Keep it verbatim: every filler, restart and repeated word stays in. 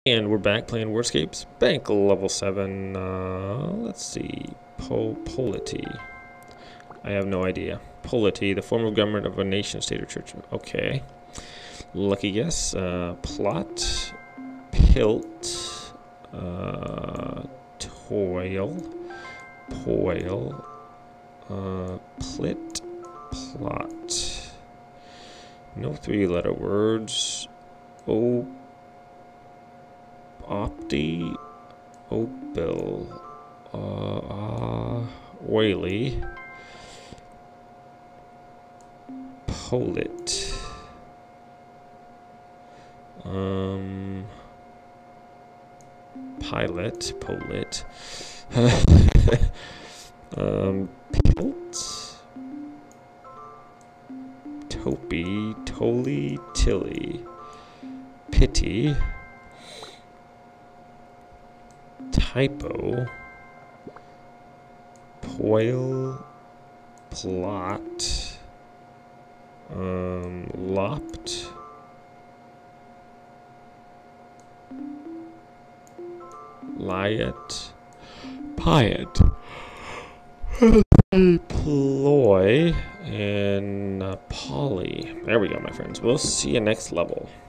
And we're back playing WORDSCAPES Bank level seven. Uh, let's see. Po polity. I have no idea. Polity, the form of government of a nation, state, or church. Okay. Lucky guess. Uh, plot. Pilt. Uh, toil. Poil. Uh, plit. Plot. No three-letter words. Oh. Opti, Opal, uh, uh, Oily, Polit, um, Pilot, Polit, um, Pilt, Topi, Toli, Tilly, Pity, Typo, Poil, Plot, um, Lopped, Liat, Piet, Ploy, and uh, Polly. There we go, my friends. We'll see you next level.